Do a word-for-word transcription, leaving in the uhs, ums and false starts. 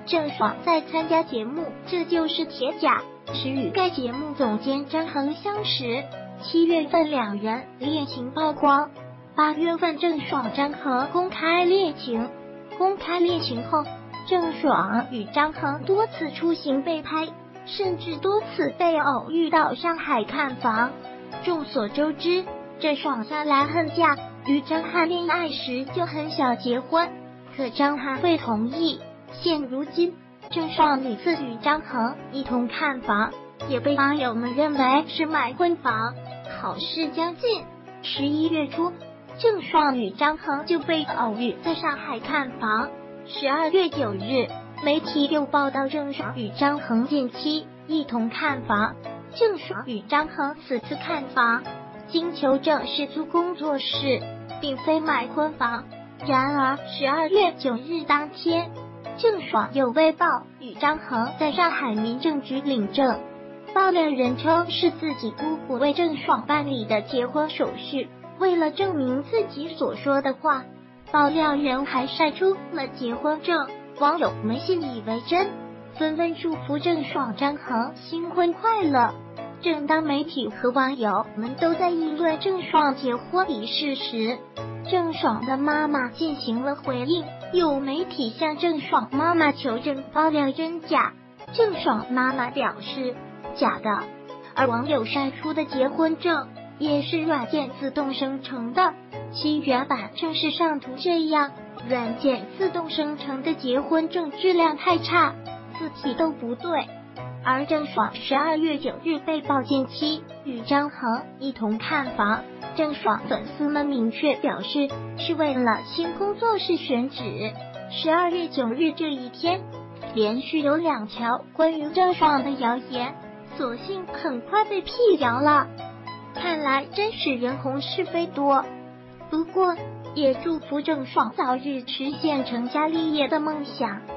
郑爽在参加节目《这就是铁甲》时与该节目总监张恒相识，七月份两人恋情曝光，八月份郑爽张恒公开恋情。公开恋情后，郑爽与张恒多次出行被拍，甚至多次被偶遇到上海看房。众所周知，郑爽向来恨嫁，与张翰恋爱时就很想结婚，可张翰未同意。现如今，郑爽屡次与张恒一同看房，也被网友们认为是买婚房。好事将近，十一月初，郑爽与张恒就被偶遇在上海看房。十二月九日，媒体又报道郑爽与张恒近期一同看房。郑爽与张恒此次看房，经求证是租工作室，并非买婚房。然而十二月九日当天，郑爽又被曝与张恒在上海民政局领证，爆料人称是自己姑姑为郑爽办理的结婚手续。为了证明自己所说的话，爆料人还晒出了结婚证，网友们信以为真，纷纷祝福郑爽张恒新婚快乐。正当媒体和网友们都在议论郑爽结婚仪式时，郑爽的妈妈进行了回应。有媒体向郑爽妈妈求证爆料真假，郑爽妈妈表示假的，而网友晒出的结婚证也是软件自动生成的，其原版正是上图这样，软件自动生成的结婚证质量太差，字体都不对。而郑爽十二月九日被曝近期与张恒一同看房，郑爽粉丝们明确表示是为了新工作室选址。十二月九日这一天，连续有两条关于郑爽的谣言，所幸很快被辟谣了。看来真是人红是非多，不过也祝福郑爽早日实现成家立业的梦想。